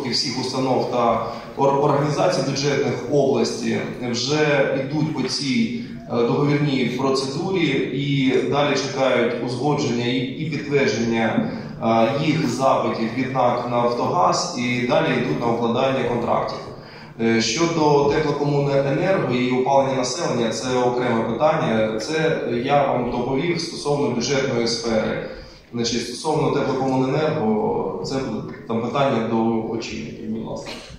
100% всіх установ та організацій бюджетних області вже йдуть по цій договірній процедурі і далі чекають узгодження і підтвердження їх запитів від НАК «Нафтогаз» і далі йдуть на укладання контрактів. Щодо теплокомуненерго і опалення населення, це окреме питання. Це я вам доповів стосовно бюджетної сфери. Стосовно теплокомуненерго, це там питання до очільників, будь ласка.